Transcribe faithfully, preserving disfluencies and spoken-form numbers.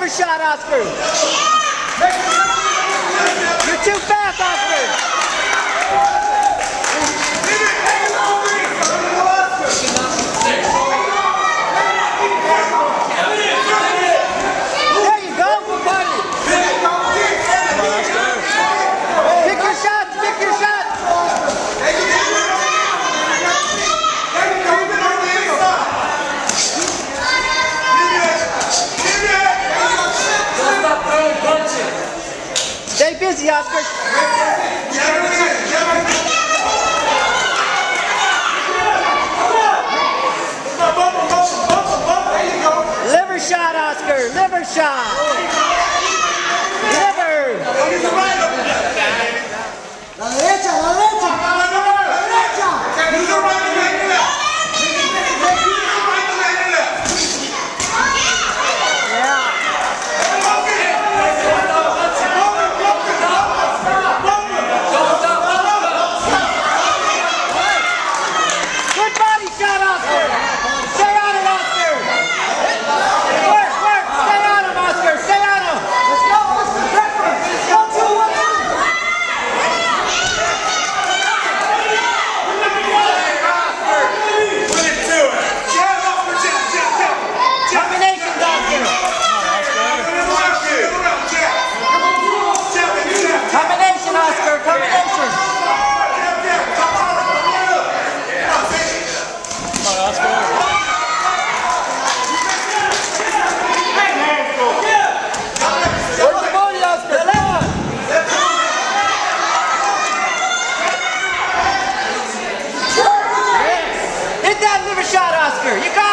shot, Oscar. You're too fast, Oscar. There you go, buddy. Pick your shots, pick your shots. Stay busy, Oscar. Liver shot, Oscar. Liver shot. Liver. La derecha, la derecha. La derecha. Shot, Oscar. You got